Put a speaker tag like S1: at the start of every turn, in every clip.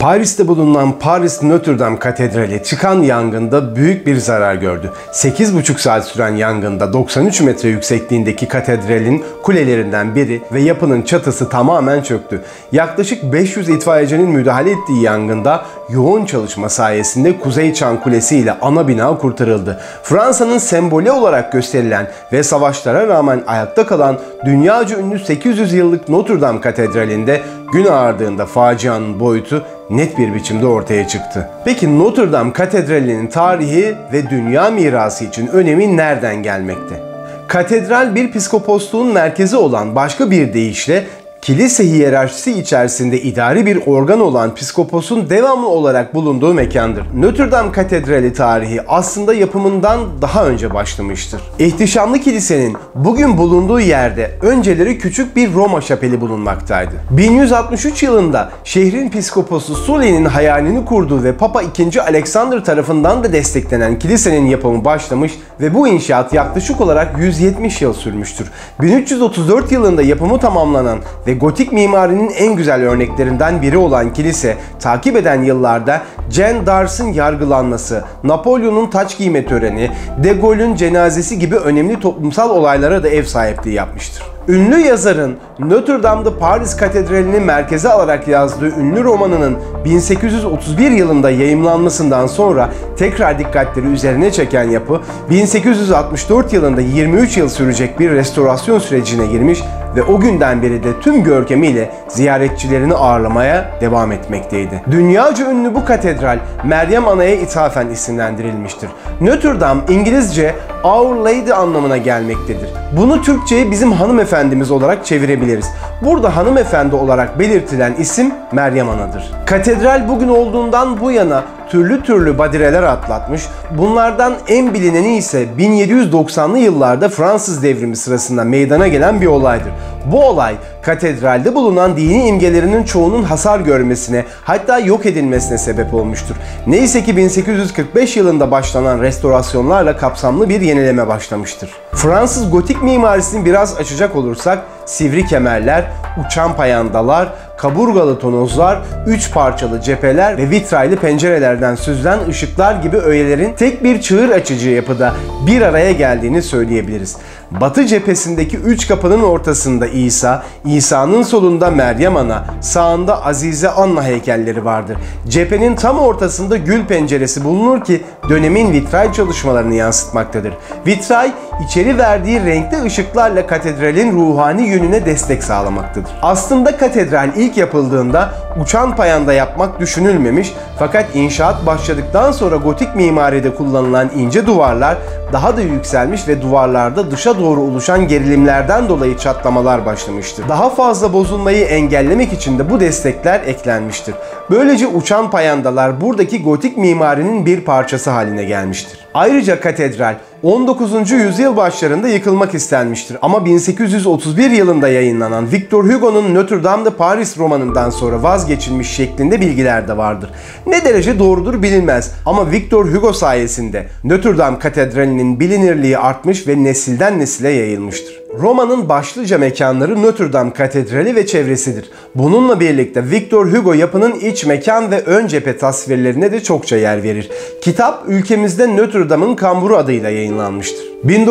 S1: Paris'te bulunan Paris Notre Dame Katedrali çıkan yangında büyük bir zarar gördü. 8,5 saat süren yangında 93 metre yüksekliğindeki katedralin kulelerinden biri ve yapının çatısı tamamen çöktü. Yaklaşık 500 itfaiyecinin müdahale ettiği yangında yoğun çalışma sayesinde Kuzey Çan Kulesi ile ana bina kurtarıldı. Fransa'nın sembolü olarak gösterilen ve savaşlara rağmen ayakta kalan dünyaca ünlü 800 yıllık Notre Dame Katedrali'nde gün ağardığında facianın boyutu net bir biçimde ortaya çıktı. Peki Notre Dame Katedrali'nin tarihi ve dünya mirası için önemi nereden gelmekte? Katedral bir piskoposluğun merkezi olan, başka bir deyişle kilise hiyerarşisi içerisinde idari bir organ olan piskoposun devamlı olarak bulunduğu mekandır. Notre Dame Katedrali tarihi aslında yapımından daha önce başlamıştır. İhtişamlı kilisenin bugün bulunduğu yerde önceleri küçük bir Roma şapeli bulunmaktaydı. 1163 yılında şehrin piskoposu Sully'nin hayalini kurduğu ve Papa II. Alexander tarafından da desteklenen kilisenin yapımı başlamış ve bu inşaat yaklaşık olarak 170 yıl sürmüştür. 1334 yılında yapımı tamamlanan ve gotik mimarinin en güzel örneklerinden biri olan kilise, takip eden yıllarda Jeanne d'Arc'ın yargılanması, Napolyon'un taç giyme töreni, De Gaulle'ün cenazesi gibi önemli toplumsal olaylara da ev sahipliği yapmıştır. Ünlü yazarın Notre Dame de Paris Katedrali'ni merkeze alarak yazdığı ünlü romanının 1831 yılında yayımlanmasından sonra tekrar dikkatleri üzerine çeken yapı, 1864 yılında 23 yıl sürecek bir restorasyon sürecine girmiş ve o günden beri de tüm görkemiyle ziyaretçilerini ağırlamaya devam etmekteydi. Dünyaca ünlü bu katedral Meryem Ana'ya ithafen isimlendirilmiştir. Notre Dame İngilizce Our Lady anlamına gelmektedir. Bunu Türkçe'ye bizim hanımefendimiz olarak çevirebiliriz. Burada hanımefendi olarak belirtilen isim Meryem Ana'dır. Katedral bugün olduğundan bu yana türlü badireler atlatmış. Bunlardan en bilineni ise 1790'lı yıllarda Fransız devrimi sırasında meydana gelen bir olaydır. Bu olay katedralde bulunan dini imgelerinin çoğunun hasar görmesine, hatta yok edilmesine sebep olmuştur. Neyse ki 1845 yılında başlanan restorasyonlarla kapsamlı bir yenileme başlamıştır. Fransız gotik mimarisini biraz açacak olursak, sivri kemerler, uçan payandalar, kaburgalı tonozlar, 3 parçalı cepheler ve vitraylı pencerelerden süzülen ışıklar gibi öğelerin tek bir çığır açıcı yapıda bir araya geldiğini söyleyebiliriz. Batı cephesindeki 3 kapının ortasında İsa, İsa'nın solunda Meryem Ana, sağında Azize Anna heykelleri vardır. Cephenin tam ortasında gül penceresi bulunur ki dönemin vitray çalışmalarını yansıtmaktadır. Vitray, içeri verdiği renkli ışıklarla katedralin ruhani yönüne destek sağlamaktadır. Aslında katedral ilk yapıldığında uçan payanda yapmak düşünülmemiş, fakat inşaat başladıktan sonra gotik mimaride kullanılan ince duvarlar daha da yükselmiş ve duvarlarda dışa doğru oluşan gerilimlerden dolayı çatlamalar başlamıştır. Daha fazla bozulmayı engellemek için de bu destekler eklenmiştir. Böylece uçan payandalar buradaki gotik mimarinin bir parçası haline gelmiştir. Ayrıca katedral 19. yüzyıl başlarında yıkılmak istenmiştir ama 1831 yılında yayınlanan Victor Hugo'nun Notre Dame de Paris romanından sonra vazgeçilmiş şeklinde bilgiler de vardır. Ne derece doğrudur bilinmez ama Victor Hugo sayesinde Notre Dame Katedrali'nin bilinirliği artmış ve nesilden nesile yayılmıştır. Roma'nın başlıca mekanları Notre Dame Katedrali ve çevresidir. Bununla birlikte Victor Hugo yapının iç mekan ve ön cephe tasvirlerine de çokça yer verir. Kitap ülkemizde Notre Dame'ın Kamburu adıyla yayınlanmıştır.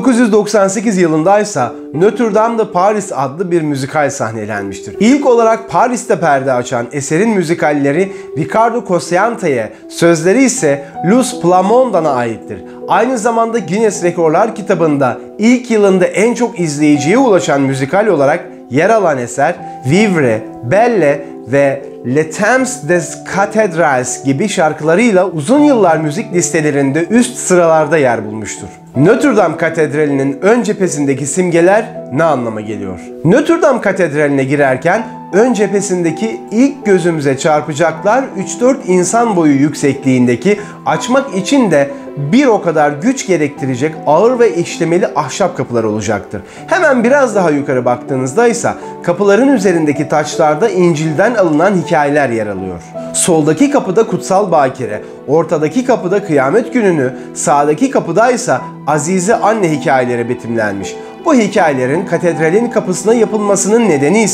S1: 1998 yılında ise Notre Dame de Paris adlı bir müzikal sahnelenmiştir. İlk olarak Paris'te perde açan eserin müzikalleri Riccardo Cosciante'ye, sözleri ise Luz Plamondon'a aittir. Aynı zamanda Guinness Rekorlar kitabında ilk yılında en çok izleyiciye ulaşan müzikal olarak yer alan eser Vivre, Belle ve Le Temps des Cathedrals gibi şarkılarıyla uzun yıllar müzik listelerinde üst sıralarda yer bulmuştur. Notre Dame Katedrali'nin ön cephesindeki simgeler ne anlama geliyor? Notre Dame Katedrali'ne girerken ön cephesindeki ilk gözümüze çarpacaklar 3-4 insan boyu yüksekliğindeki, açmak için de bir o kadar güç gerektirecek ağır ve işlemeli ahşap kapılar olacaktır. Hemen biraz daha yukarı baktığınızda ise kapıların üzerindeki taçlarda İncil'den alınan hikayeler yer alıyor. Soldaki kapıda Kutsal Bakire, ortadaki kapıda Kıyamet Günü'nü, sağdaki kapıda ise Azize Anne hikayeleri betimlenmiş. Bu hikayelerin katedralin kapısına yapılmasının nedeni ise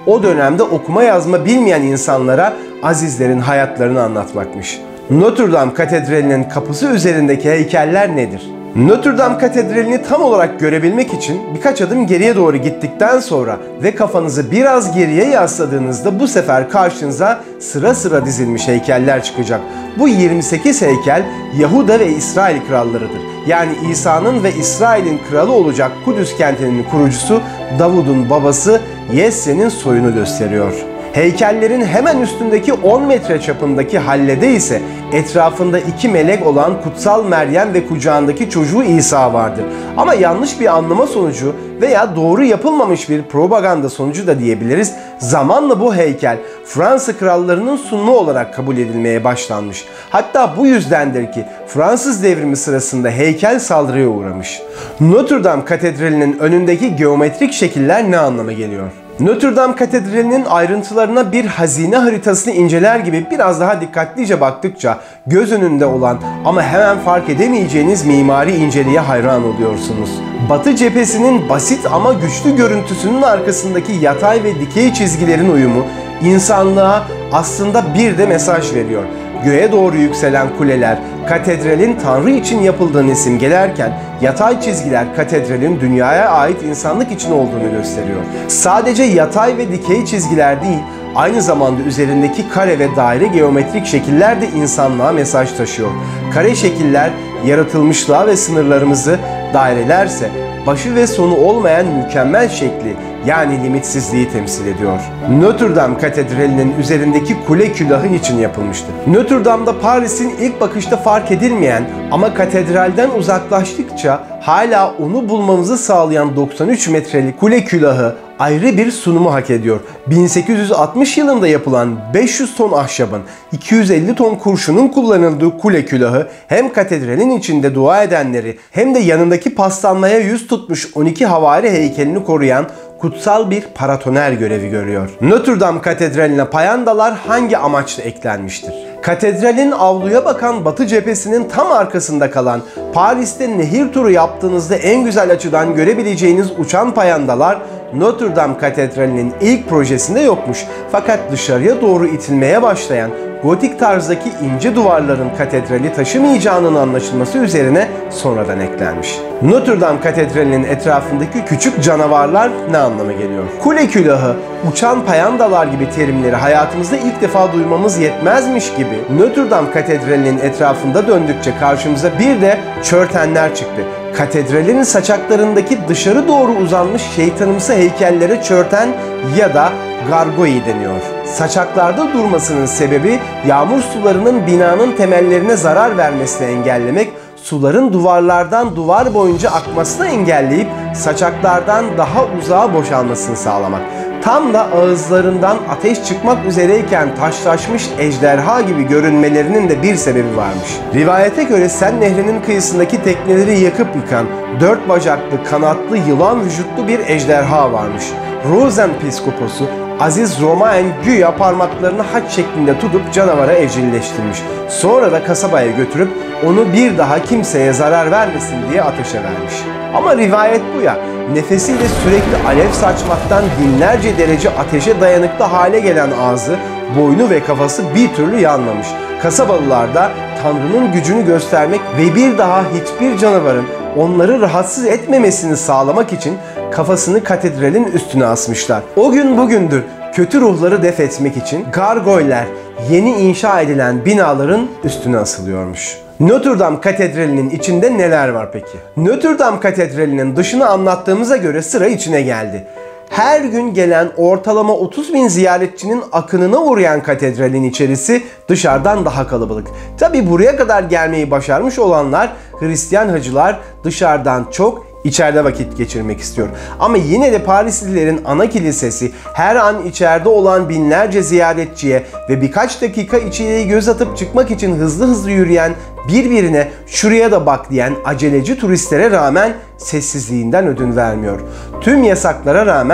S1: o dönemde okuma yazma bilmeyen insanlara azizlerin hayatlarını anlatmakmış. Notre Dame Katedrali'nin kapısı üzerindeki heykeller nedir? Notre Dame Katedrali'ni tam olarak görebilmek için birkaç adım geriye doğru gittikten sonra ve kafanızı biraz geriye yasladığınızda bu sefer karşınıza sıra sıra dizilmiş heykeller çıkacak. Bu 28 heykel Yahuda ve İsrail krallarıdır. Yani İsa'nın ve İsrail'in kralı olacak Kudüs kentinin kurucusu Davud'un babası Yesse'nin soyunu gösteriyor. Heykellerin hemen üstündeki 10 metre çapındaki hallede ise etrafında 2 melek olan Kutsal Meryem ve kucağındaki çocuğu İsa vardır. Ama yanlış bir anlama sonucu veya doğru yapılmamış bir propaganda sonucu da diyebiliriz. Zamanla bu heykel Fransa krallarının sunumu olarak kabul edilmeye başlanmış. Hatta bu yüzdendir ki Fransız devrimi sırasında heykel saldırıya uğramış. Notre Dame Katedrali'nin önündeki geometrik şekiller ne anlama geliyor? Notre Dame Katedrali'nin ayrıntılarına bir hazine haritasını inceler gibi biraz daha dikkatlice baktıkça göz önünde olan ama hemen fark edemeyeceğiniz mimari inceliğe hayran oluyorsunuz. Batı cephesinin basit ama güçlü görüntüsünün arkasındaki yatay ve dikey çizgilerin uyumu insanlığa aslında bir de mesaj veriyor. Göğe doğru yükselen kuleler katedralin Tanrı için yapıldığını simgelerken yatay çizgiler katedralin dünyaya ait insanlık için olduğunu gösteriyor. Sadece yatay ve dikey çizgiler değil, aynı zamanda üzerindeki kare ve daire geometrik şekiller de insanlığa mesaj taşıyor. Kare şekiller yaratılmışlığa ve sınırlarımızı, dairelerse başı ve sonu olmayan mükemmel şekli yani limitsizliği temsil ediyor. Notre Dame Katedrali'nin üzerindeki kule külahı için yapılmıştı. Notre Dame'da Paris'in ilk bakışta fark edilmeyen ama katedralden uzaklaştıkça hala onu bulmamızı sağlayan 93 metrelik kule külahı ayrı bir sunumu hak ediyor. 1860 yılında yapılan 500 ton ahşabın, 250 ton kurşunun kullanıldığı kule külahı hem katedralin içinde dua edenleri hem de yanındaki paslanmaya yüz tutmuş 12 havari heykelini koruyan kutsal bir paratoner görevi görüyor. Notre Dame Katedrali'ne payandalar hangi amaçla eklenmiştir? Katedralin avluya bakan batı cephesinin tam arkasında kalan Paris'te nehir turu yaptığınızda en güzel açıdan görebileceğiniz uçan payandalar Notre Dame Katedrali'nin ilk projesinde yokmuş. Fakat dışarıya doğru itilmeye başlayan gotik tarzdaki ince duvarların katedrali taşımayacağının anlaşılması üzerine sonradan eklenmiş. Notre Dame Katedrali'nin etrafındaki küçük canavarlar ne anlama geliyor? Kule külahı, uçan payandalar gibi terimleri hayatımızda ilk defa duymamız yetmezmiş gibi Notre Dame Katedrali'nin etrafında döndükçe karşımıza bir de çörtenler çıktı. Katedralin saçaklarındaki dışarı doğru uzanmış şeytanımsı heykellere çörten ya da gargoyi deniyor. Saçaklarda durmasının sebebi yağmur sularının binanın temellerine zarar vermesini engellemek, suların duvarlardan duvar boyunca akmasını engelleyip saçaklardan daha uzağa boşalmasını sağlamak. Tam da ağızlarından ateş çıkmak üzereyken taşlaşmış ejderha gibi görünmelerinin de bir sebebi varmış. Rivayete göre Sen Nehri'nin kıyısındaki tekneleri yakıp yıkan 4 bacaklı, kanatlı, yılan vücutlu bir ejderha varmış. Rosen Piskoposu Aziz Romain güya parmaklarını haç şeklinde tutup canavara evcilleştirmiş. Sonra da kasabaya götürüp onu bir daha kimseye zarar vermesin diye ateşe vermiş. Ama rivayet bu ya, nefesiyle sürekli alev saçmaktan binlerce derece ateşe dayanıklı hale gelen ağzı, boynu ve kafası bir türlü yanmamış. Kasabalılar da Tanrı'nın gücünü göstermek ve bir daha hiçbir canavarın onları rahatsız etmemesini sağlamak için kafasını katedralin üstüne asmışlar. O gün bugündür kötü ruhları def etmek için gargoyler yeni inşa edilen binaların üstüne asılıyormuş. Notre Dame Katedrali'nin içinde neler var peki? Notre Dame Katedrali'nin dışını anlattığımıza göre sıra içine geldi. Her gün gelen ortalama 30.000 ziyaretçinin akınına uğrayan katedralin içerisi dışarıdan daha kalabalık. Tabi buraya kadar gelmeyi başarmış olanlar Hristiyan hacılar dışarıdan çok içeride vakit geçirmek istiyor. Ama yine de Parislilerin ana kilisesi her an içeride olan binlerce ziyaretçiye ve birkaç dakika içeriye göz atıp çıkmak için hızlı hızlı yürüyen, birbirine şuraya da bak diyen aceleci turistlere rağmen sessizliğinden ödün vermiyor. Tüm yasaklara rağmen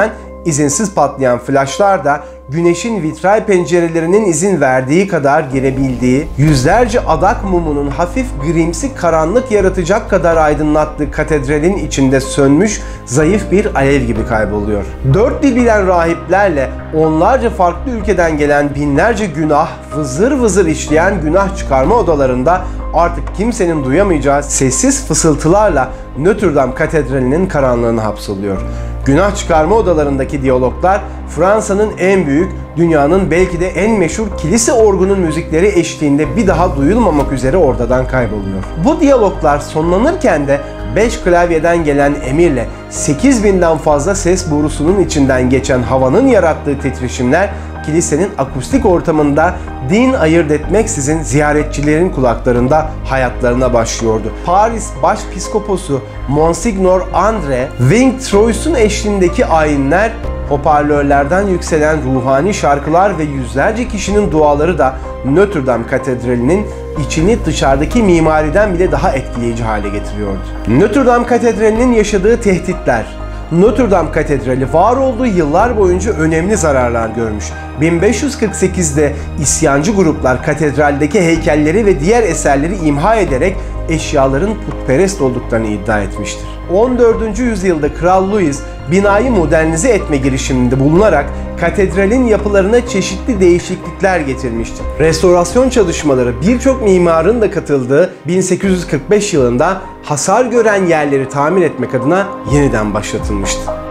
S1: İzinsiz patlayan flaşlar da güneşin vitray pencerelerinin izin verdiği kadar girebildiği, yüzlerce adak mumunun hafif grimsi karanlık yaratacak kadar aydınlattığı katedralin içinde sönmüş zayıf bir alev gibi kayboluyor. Dört dil bilen rahiplerle onlarca farklı ülkeden gelen binlerce günah vızır vızır işleyen günah çıkarma odalarında artık kimsenin duyamayacağı sessiz fısıltılarla Notre Dame Katedrali'nin karanlığına hapsoluyor. Günah çıkarma odalarındaki diyaloglar Fransa'nın en büyük, dünyanın belki de en meşhur kilise orgunun müzikleri eşliğinde bir daha duyulmamak üzere ortadan kayboluyor. Bu diyaloglar sonlanırken de 5 klavyeden gelen emirle 8000'den fazla ses borusunun içinden geçen havanın yarattığı titreşimler kilisenin akustik ortamında din ayırt etmeksizin ziyaretçilerin kulaklarında hayatlarına başlıyordu. Paris Başpiskoposu Monsignor André Wing-Troyes'un eşliğindeki ayinler, hoparlörlerden yükselen ruhani şarkılar ve yüzlerce kişinin duaları da Notre Dame Katedrali'nin içini dışarıdaki mimariden bile daha etkileyici hale getiriyordu. Notre Dame Katedrali'nin yaşadığı tehditler. Notre Dame Katedrali var olduğu yıllar boyunca önemli zararlar görmüş. 1548'de isyancı gruplar katedraldeki heykelleri ve diğer eserleri imha ederek eşyaların putperest olduklarını iddia etmiştir. 14. yüzyılda Kral Louis binayı modernize etme girişiminde bulunarak katedralin yapılarına çeşitli değişiklikler getirmiştir. Restorasyon çalışmaları birçok mimarın da katıldığı 1845 yılında hasar gören yerleri tamir etmek adına yeniden başlatılmıştı.